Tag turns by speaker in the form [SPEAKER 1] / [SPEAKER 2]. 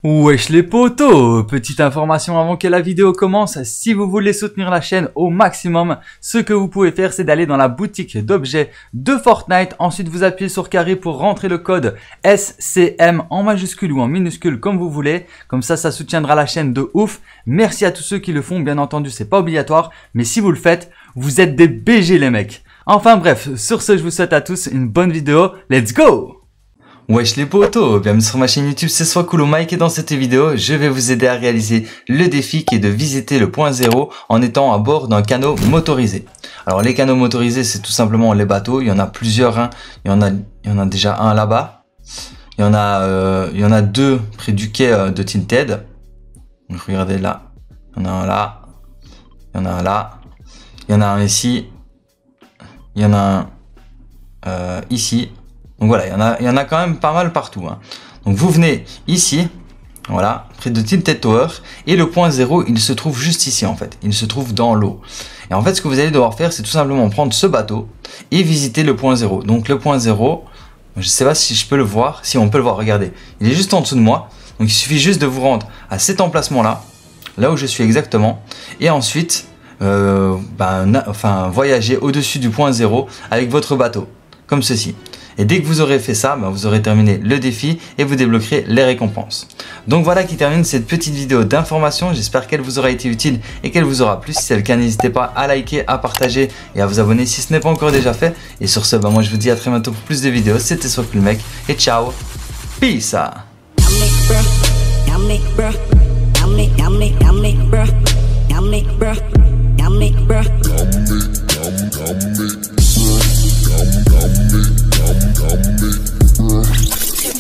[SPEAKER 1] Wesh les potos, petite information avant que la vidéo commence, si vous voulez soutenir la chaîne au maximum, ce que vous pouvez faire c'est d'aller dans la boutique d'objets de Fortnite, ensuite vous appuyez sur carré pour rentrer le code SCM en majuscule ou en minuscule comme vous voulez, comme ça soutiendra la chaîne de ouf. Merci à tous ceux qui le font, bien entendu c'est pas obligatoire, mais si vous le faites, vous êtes des BG les mecs. Enfin bref, sur ce je vous souhaite à tous une bonne vidéo, let's go!
[SPEAKER 2] Wesh les potos, bienvenue sur ma chaîne YouTube, c'est Soiscool Mike et dans cette vidéo, je vais vous aider à réaliser le défi qui est de visiter le point zéro en étant à bord d'un canot motorisé. Alors les canots motorisés, c'est tout simplement les bateaux, il y en a plusieurs, hein. Il y en a déjà un là-bas, il y en a deux près du quai de Tinted. Donc regardez là, il y en a un là, il y en a un là, il y en a un ici, il y en a un ici. Donc voilà, il y en a quand même pas mal partout, hein. Donc vous venez ici, voilà, près de Tinted Tower, et le point zéro, il se trouve juste ici en fait. Il se trouve dans l'eau. Et en fait, ce que vous allez devoir faire, c'est tout simplement prendre ce bateau et visiter le point zéro. Donc le point zéro, je sais pas si je peux le voir, si on peut le voir, regardez. Il est juste en dessous de moi. Donc il suffit juste de vous rendre à cet emplacement-là, là où je suis exactement, et ensuite, voyager au-dessus du point zéro avec votre bateau, comme ceci. Et dès que vous aurez fait ça, vous aurez terminé le défi et vous débloquerez les récompenses. Donc voilà qui termine cette petite vidéo d'information. J'espère qu'elle vous aura été utile et qu'elle vous aura plu. Si c'est le cas, n'hésitez pas à liker, à partager et à vous abonner si ce n'est pas encore déjà fait. Et sur ce, moi je vous dis à très bientôt pour plus de vidéos. C'était Soiscool Mec et ciao. Peace.
[SPEAKER 3] Come me,